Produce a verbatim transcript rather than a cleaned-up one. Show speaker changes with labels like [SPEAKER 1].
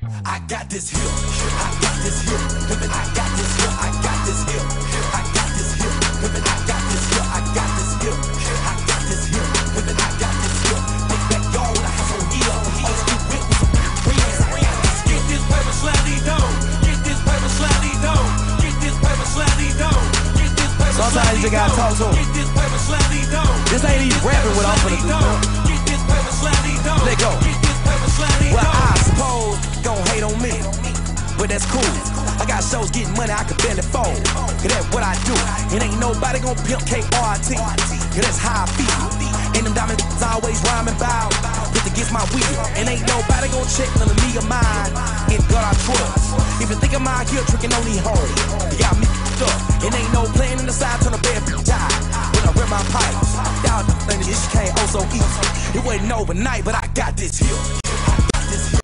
[SPEAKER 1] I got this here. I got this here. Pimpin', I got this here. I got this here. I got this here. Pimpin', I got this here. I got this here. I got this here. Pimpin', I got this here. Big backyard with a house on hill. Old school whip with some friends. Get this paper slightly down. Get this paper slightly down. Get this paper slightly down. Get this paper slightly down.
[SPEAKER 2] Sometimes you just gotta talk to him.
[SPEAKER 1] Get this paper slightly down.
[SPEAKER 2] This ain't even rapping what I'm finna do.
[SPEAKER 1] Get this paper slightly down.
[SPEAKER 2] Let go.
[SPEAKER 1] Get this paper slightly down.
[SPEAKER 2] Well, I suppose gon' hate on me, but that's cool. I got shows getting money I can barely fold. Cause that's what I do. And ain't nobody gon' pimp K R I T. Cause that's how I feel. And them diamonds always rhyming bout. Put against my wheel. And ain't nobody gon' check none of me or mine. In God I trust. If you think I'm out here tricking on these hoes, you got me f***ed up. And ain't no playing in the side, turn a bad die. When I rip my pipes, y'all think this came oh so easy. It wasn't overnight, but I got this here. I got this here.